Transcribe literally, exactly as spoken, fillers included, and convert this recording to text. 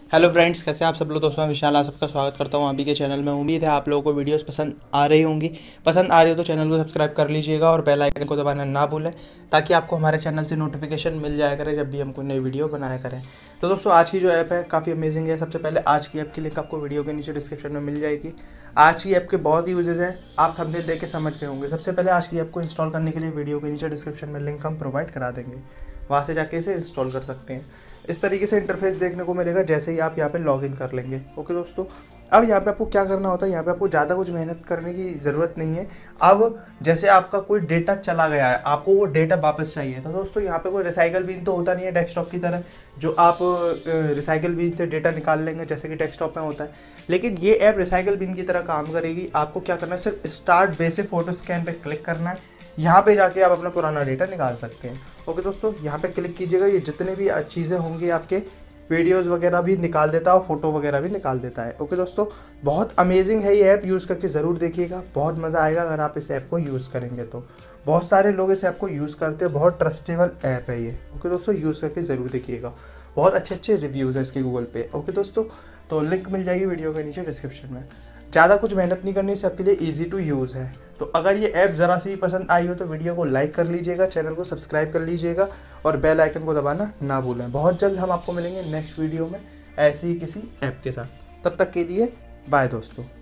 Hello friends, कैसे हैं आप सब लोग। दोस्तों मैं विशाल, आप सबका स्वागत करता हूं अभी के चैनल में। उम्मीद है आप लोगों को वीडियोस पसंद आ रही होंगी। पसंद आ रही हो तो चैनल को सब्सक्राइब कर लीजिएगा और बेल आइकन को दबाना ना भूलें, ताकि आपको हमारे चैनल से नोटिफिकेशन मिल जाया करे जब भी हम कोई नई वीडियो बनाया करें। तो दोस्तों आज की जो ऐप है काफ़ी अमेजिंग है। सबसे पहले आज की ऐप की लिंक आपको वीडियो के नीचे डिस्क्रिप्शन में मिल जाएगी। आज की ऐप के बहुत ही यूजेस हैं, आप थंबनेल देख के समझ गए होंगे। सबसे पहले आज की ऐप को इंस्टॉल करने के लिए वीडियो के नीचे डिस्क्रिप्शन में लिंक हम प्रोवाइड करा देंगे, वहाँ से जाके इसे इंस्टॉल कर सकते हैं। इस तरीके से इंटरफेस देखने को मिलेगा जैसे ही आप यहाँ पे लॉगिन कर लेंगे। ओके दोस्तों, अब यहाँ पे आपको क्या करना होता है, यहाँ पे आपको ज़्यादा कुछ मेहनत करने की ज़रूरत नहीं है। अब जैसे आपका कोई डेटा चला गया है, आपको वो डेटा वापस चाहिए, तो दोस्तों यहाँ पे कोई रिसाइकल बिन तो होता नहीं है डेस्कटॉप की तरह, जो आप रिसाइकल बिन से डेटा निकाल लेंगे जैसे कि डेस्कटॉप में होता है। लेकिन ये ऐप रिसाइकल बिन की तरह काम करेगी। आपको क्या करना है, सिर्फ स्टार्ट बेसिक फोटो स्कैन पे क्लिक करना है। यहाँ पे जाके आप अपना पुराना डेटा निकाल सकते हैं। ओके दोस्तों, यहाँ पे क्लिक कीजिएगा। ये जितने भी चीज़ें होंगी आपके वीडियोस वगैरह भी निकाल देता है और फोटो वगैरह भी निकाल देता है। ओके दोस्तों, बहुत अमेजिंग है ये ऐप, यूज़ करके ज़रूर देखिएगा। बहुत मज़ा आएगा अगर आप इस ऐप को यूज़ करेंगे तो। बहुत सारे लोग इस ऐप को यूज़ करते हैं, बहुत ट्रस्टेबल ऐप है ये। ओके दोस्तों, यूज़ करके ज़रूर देखिएगा। बहुत अच्छे अच्छे रिव्यूज़ हैं इसके गूगल पे। ओके दोस्तों, तो लिंक मिल जाएगी वीडियो के नीचे डिस्क्रिप्शन में। ज़्यादा कुछ मेहनत नहीं करनी, सबके लिए इजी टू यूज़ है। तो अगर ये ऐप ज़रा सी भी पसंद आई हो तो वीडियो को लाइक कर लीजिएगा, चैनल को सब्सक्राइब कर लीजिएगा और बेल आइकन को दबाना ना भूलें। बहुत जल्द हम आपको मिलेंगे नेक्स्ट वीडियो में ऐसी ही किसी ऐप के साथ। तब तक के लिए बाय दोस्तों।